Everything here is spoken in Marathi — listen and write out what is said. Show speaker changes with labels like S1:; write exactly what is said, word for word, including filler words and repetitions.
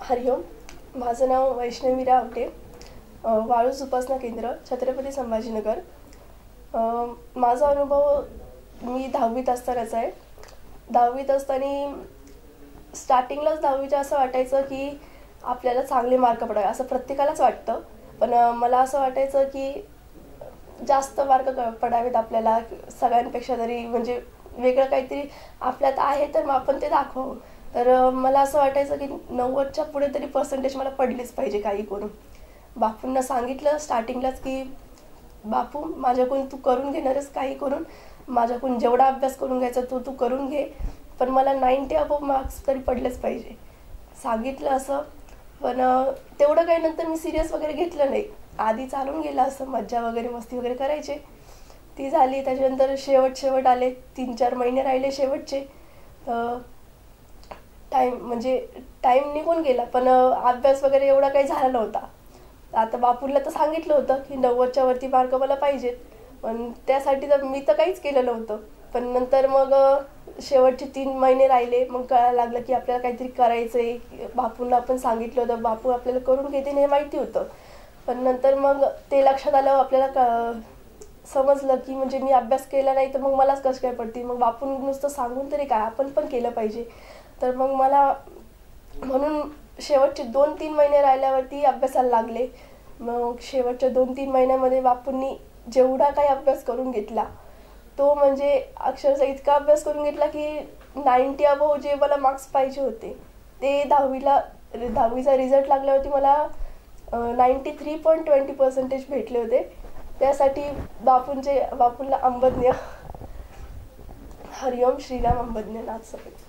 S1: हरिओम. माझं नाव वैष्णवी रावटे. वाळूज उपासना केंद्र, छत्रपती संभाजीनगर. माझा अनुभव मी दहावीत असतानाचा आहे. दहावीत असताना स्टार्टिंगलाच दहावीच्या असं वाटायचं की आपल्याला चांगले मार्क पडावे, असं प्रत्येकालाच वाटतं. पण मला असं वाटायचं की जास्त मार्क पडावेत आपल्याला सगळ्यांपेक्षा, तरी म्हणजे वेगळं काहीतरी आपल्यात आहे तर मग आपण ते दाखवावं. तर मला असं वाटायचं की नव्वदच्या पुढे तरी पर्सेंटेज मला पडलेच पाहिजे काही करून. बापूंना सांगितलं स्टार्टिंगलाच की बापू, माझ्याकडून तू करून घेणारच काही करून, माझ्याकडून जेवढा अभ्यास करून घ्यायचा तो तू करून घे, पण मला नाईंटी अबोव मार्क्स तरी पडलेच पाहिजे, सांगितलं असं. पण तेवढं काही नंतर मी सिरियस वगैरे घेतलं नाही. आधी चालून गेलं असं, मज्जा वगैरे मस्ती वगैरे करायचे, ती झाली. त्याच्यानंतर शेवट शेवट आले, तीन चार महिने राहिले शेवटचे. टाईम म्हणजे टाईम निघून गेला, पण अभ्यास वगैरे एवढा काही झाला नव्हता. आता बापूला तर सांगितलं होतं की नव्वदच्या वरती मार्क मला पाहिजेत, पण त्यासाठी तर मी तर काहीच केलं नव्हतं. पण नंतर मग शेवटचे तीन महिने राहिले, मग कळायला लागलं की आपल्याला काहीतरी करायचं आहे. बापूंना आपण सांगितलं होतं, बापू आपल्याला करून घेते हे माहिती होतं. पण नंतर मग ते लक्षात आलं, आपल्याला क समजलं की म्हणजे मी अभ्यास केला नाही तर मग मलाच कसं काय पडते, मग बापून नुसतं सांगून तरी काय, आपण पण केलं पाहिजे. तर मग मला म्हणून शेवटचे दोन तीन महिने राहिल्यावरती अभ्यासाला लागले. मग शेवटच्या दोन तीन महिन्यामध्ये बापूंनी जेवढा काही अभ्यास करून घेतला तो म्हणजे अक्षरशः इतका अभ्यास करून घेतला की नाईंटी अबोव जे मला मार्क्स पाहिजे होते ते दहावीला दहावीचा रिझल्ट लागल्यावरती मला ninety three point twenty percentage भेटले होते. त्यासाठी बापूंचे बापूंना अंबज्ञ. हरिओम. श्रीराम अंबज्ञ नाथ सगळे.